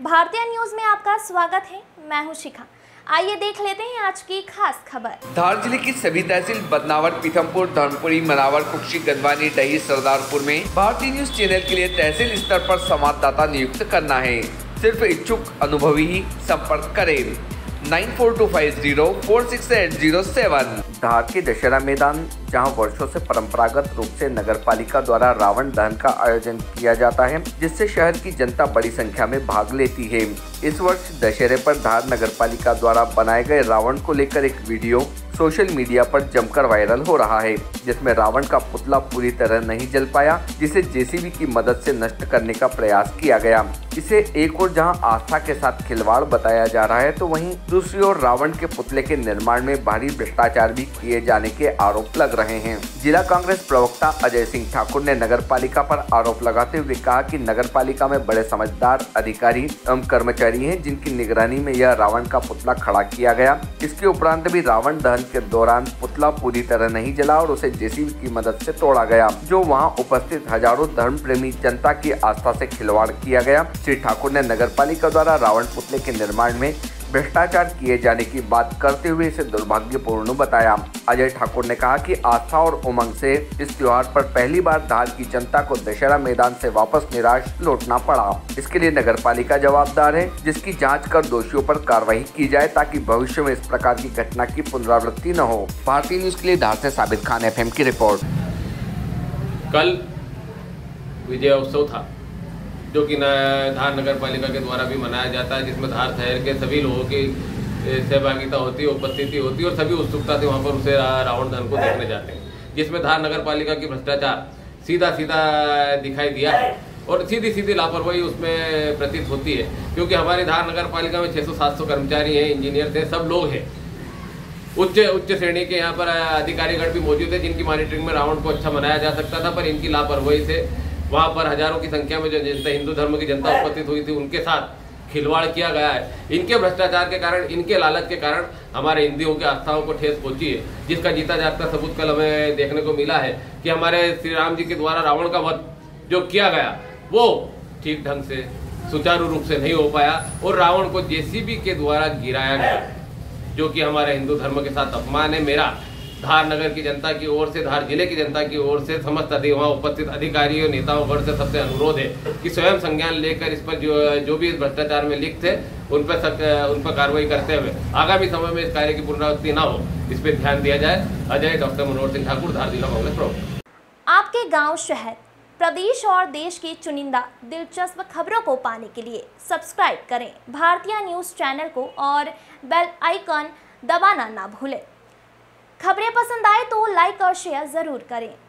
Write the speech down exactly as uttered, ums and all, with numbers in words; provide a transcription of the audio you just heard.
भारतीय न्यूज में आपका स्वागत है। मैं हूं शिखा। आइए देख लेते हैं आज की खास खबर। धार जिले की सभी तहसील बदनावर, पीथमपुर, धर्मपुरी, मनावर, कुक्षी, गंदवानी, डही, सरदारपुर में भारतीय न्यूज चैनल के लिए तहसील स्तर पर संवाददाता नियुक्त करना है। सिर्फ इच्छुक अनुभवी ही संपर्क करें। Nine four two five zero four six eight zero seven. Dhar के दशहरा मैदान, जहां वर्षों से परंपरागत रूप से नगरपालिका द्वारा रावण दहन का आयोजन किया जाता है, जिससे शहर की जनता बड़ी संख्या में भाग लेती है। इस वर्ष दशहरे पर धार नगरपालिका द्वारा बनाए गए रावण को लेकर एक वीडियो सोशल मीडिया पर जमकर वायरल हो रहा है, जिसमें रावण का पुतला पूरी तरह नहीं जल पाया, जिसे जेसीबी की मदद से नष्ट करने का प्रयास किया गया। इसे एक ओर जहां आस्था के साथ खिलवाड़ बताया जा रहा है, तो वहीं दूसरी ओर रावण के पुतले के निर्माण में भारी भ्रष्टाचार भी किए जाने के आरोप लग रहे हैं। जिला कांग्रेस प्रवक्ता अजय सिंह ठाकुर ने नगरपालिका पर आरोप लगाते हुए कहा कि नगरपालिका में बड़े समझदार अधिकारी एवं कर्मचारी हैं, जिनकी निगरानी में यह रावण का पुतला खड़ा किया गया। इसके उपरांत भी रावण दहन के दौरान पुतला पूरी तरह नहीं जला और उसे जेसीबी की मदद से तोड़ा गया, जो वहां उपस्थित हजारों धर्म प्रेमी जनता की आस्था से खिलवाड़ किया गया। श्री ठाकुर ने नगरपालिका द्वारा रावण पुतले के निर्माण में भ्रष्टाचार किए जाने की बात करते हुए इसे दुर्भाग्यपूर्ण बताया। अजय ठाकुर ने कहा कि आस्था और उमंग से इस त्योहार पर पहली बार धार की जनता को दशहरा मैदान से वापस निराश लौटना पड़ा। इसके लिए नगरपालिका जवाबदार है, जिसकी जांच कर दोषियों पर कार्रवाई की जाए, ताकि भविष्य में इस प्रकार की घटना की पुनरावृत्ति न हो। भारतीय न्यूज के लिए धार से साबित खान एफएम की रिपोर्ट। कल विजय उत्सव था, जो कि धार नगर पालिका के द्वारा भी मनाया जाता है, जिसमें धार शहर के सभी लोगों की सहभागिता होती है, उपस्थिति होती है और सभी उत्सुकता से वहाँ पर उसे रावण दहन को देखने जाते हैं, जिसमें धार नगर पालिका की भ्रष्टाचार सीधा सीधा दिखाई दिया है और सीधी सीधी लापरवाही उसमें प्रतीत होती है। क्योंकि हमारी धार नगर पालिका में छः सौ सात सौ कर्मचारी हैं, इंजीनियर थे, सब लोग हैं, उच्च उच्च श्रेणी के यहाँ पर अधिकारीगण भी मौजूद है, जिनकी मॉनिटरिंग में रावण को अच्छा मनाया जा सकता था, पर इनकी लापरवाही से वहाँ पर हजारों की संख्या में जो जनता, हिंदू धर्म की जनता उपस्थित हुई थी, उनके साथ खिलवाड़ किया गया है। इनके भ्रष्टाचार के कारण, इनके लालच के कारण हमारे हिंदुओं की आस्थाओं को ठेस पहुंची है, जिसका जीता जागता सबूत कल हमें देखने को मिला है कि हमारे श्री राम जी के द्वारा रावण का वध जो किया गया वो ठीक ढंग से सुचारू रूप से नहीं हो पाया और रावण को जेसीबी के द्वारा गिराया गया, जो कि हमारे हिंदू धर्म के साथ अपमान है। मेरा धार नगर की जनता की ओर से, धार जिले की जनता की ओर से समस्त वहाँ उपस्थित अधिकारियों, नेताओं वर्ग से सबसे अनुरोध है कि स्वयं संज्ञान लेकर इस पर जो जो भी इस भ्रष्टाचार में लिप्त थे उन पर उन पर कार्रवाई करते हुए आगामी समय में इस कार्य की पुनरावृत्ति न हो, इस पर ध्यान दिया जाए। अजय डॉक्टर मनोहर सिंह ठाकुर, धार जिला कांग्रेस प्रवक्ता। आपके गाँव, शहर, प्रदेश और देश की चुनिंदा दिलचस्प खबरों को पाने के लिए सब्सक्राइब करें भारतीय न्यूज चैनल को और बेल आइकन दबाना ना भूलें। खबरें पसंद आए तो लाइक और शेयर जरूर करें।